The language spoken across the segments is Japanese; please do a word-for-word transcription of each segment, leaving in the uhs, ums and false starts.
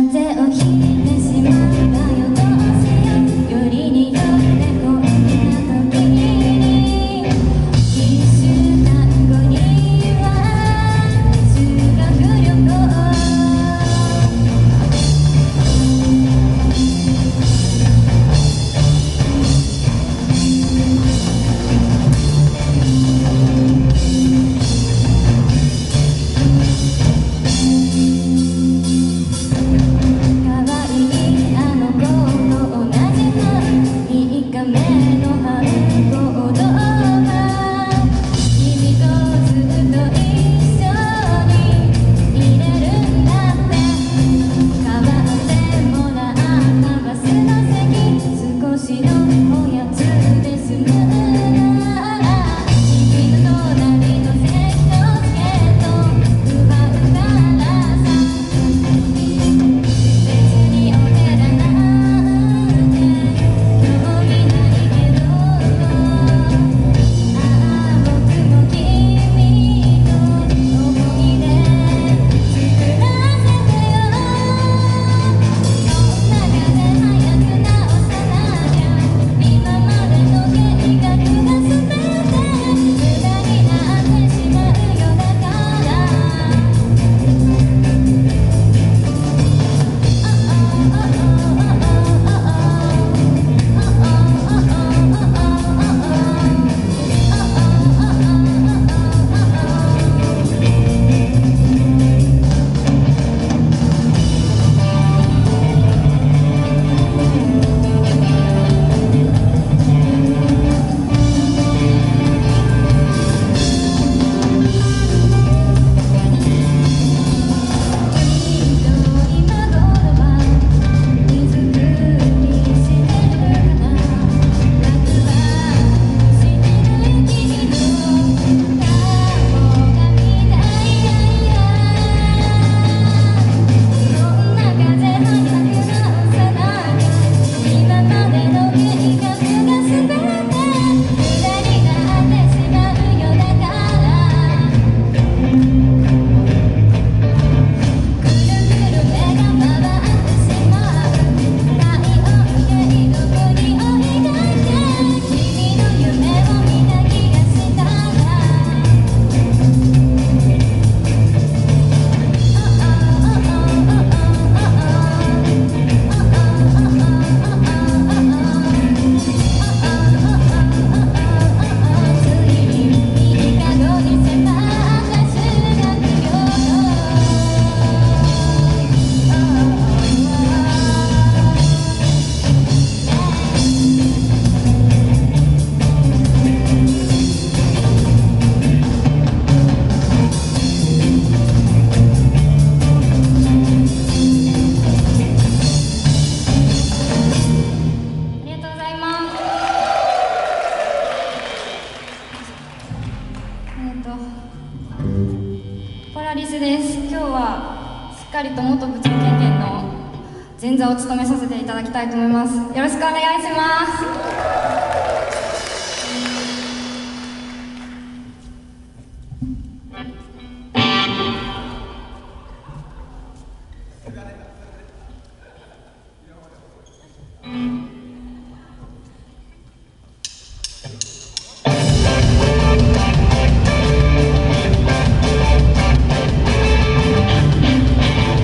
かりと元部長経験の前座を務めさせていただきたいと思います。よろしくお願いします。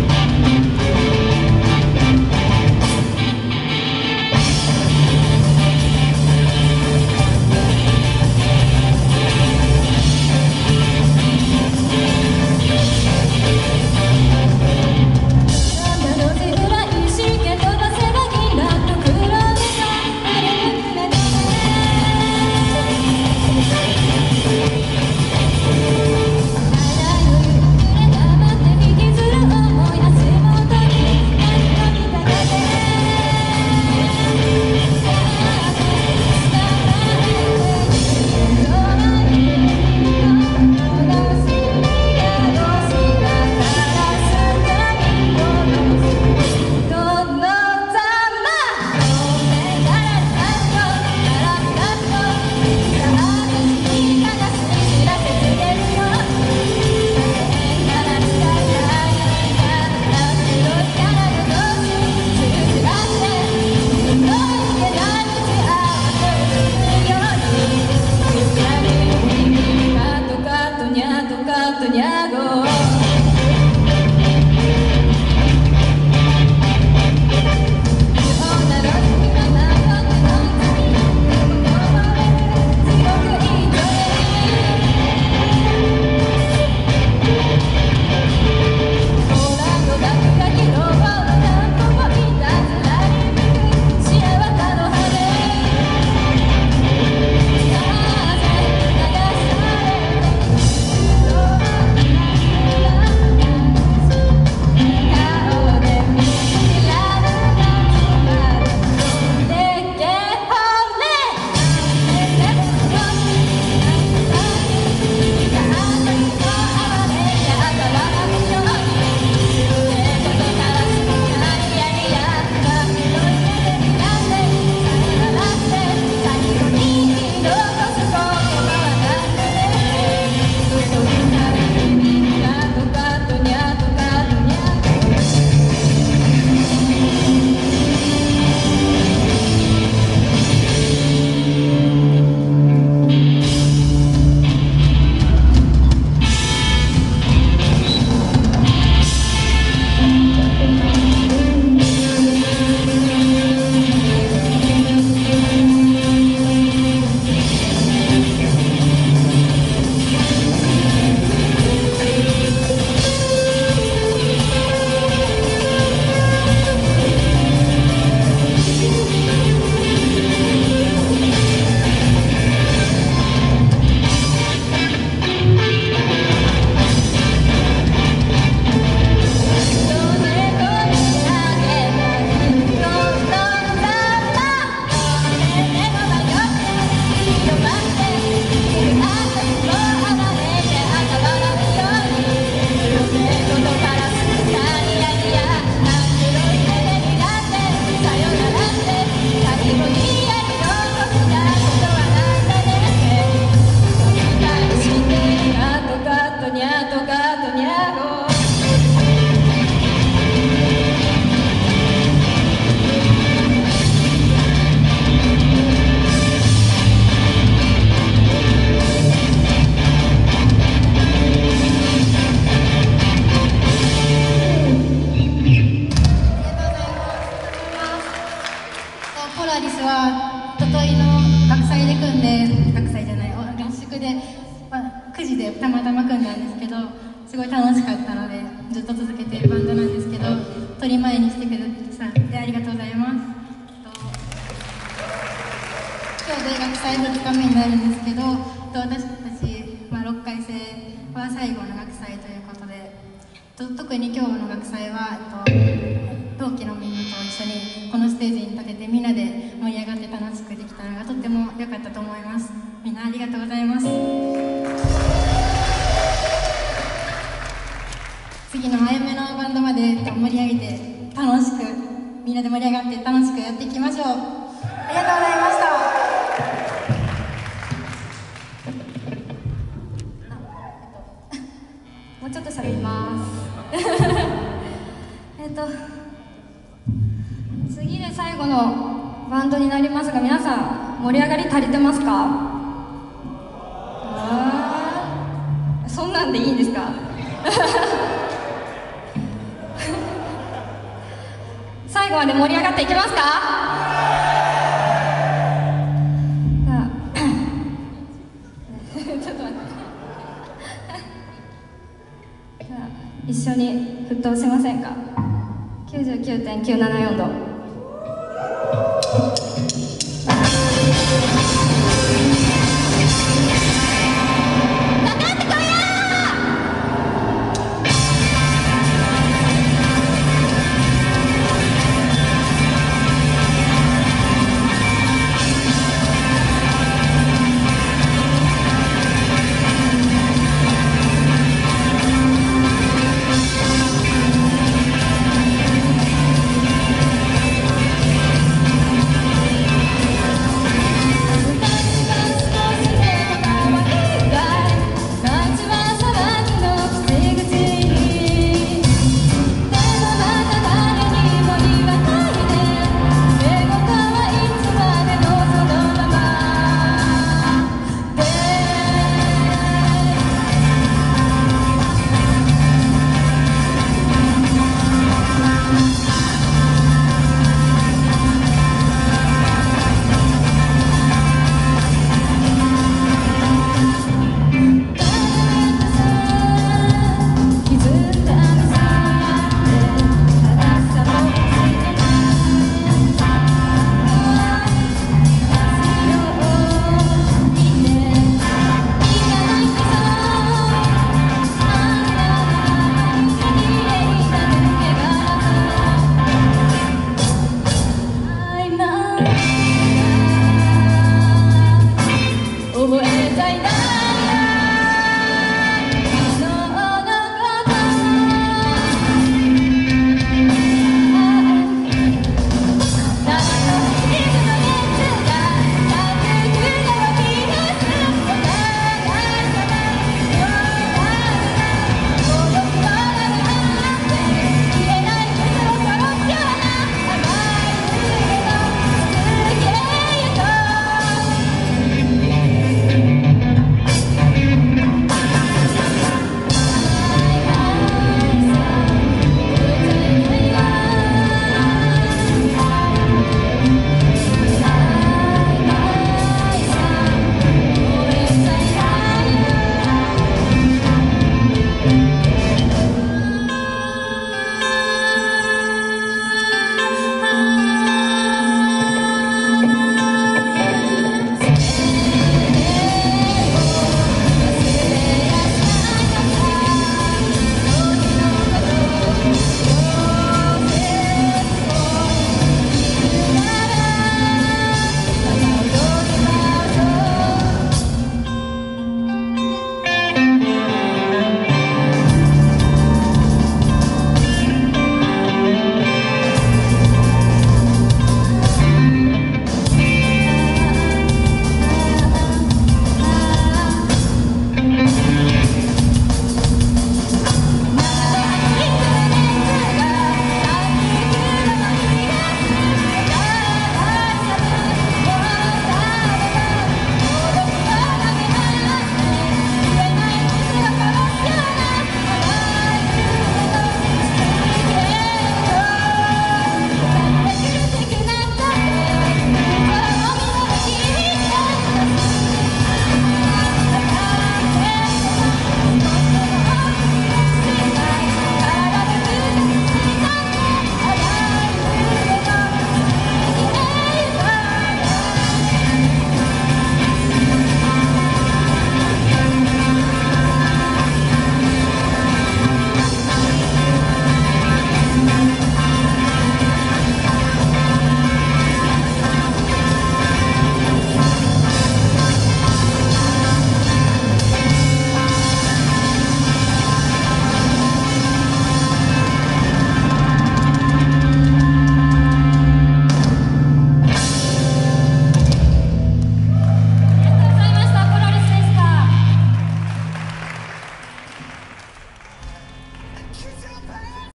「 とすごい楽しかったのでずっと続けているバンドなんですけど、撮り前にしてくれてさでありがとうございます。今日大学祭ふつかめになるんですけど、私たち、まあ、ろっかい生は最後の学祭ということで、特に今日の学祭は同期のみんなと一緒にこのステージに立ててみんなで盛り上がって楽しくできたのがとっても良かったと思います。みんなありがとうございます。次のあやめのバンドまで盛り上げて楽しくみんなで盛り上がって楽しくやっていきましょう。ありがとうございました。 もうちょっと喋りますえっと次で最後のバンドになりますが、皆さん盛り上がり足りてますか？あー、そんなんでいいんですか最後まで盛り上がっていけますか？じゃあちょっと待ってじゃあ一緒に沸騰しませんか？ きゅうじゅうきゅうてんきゅうななよん 度。覚えたいな。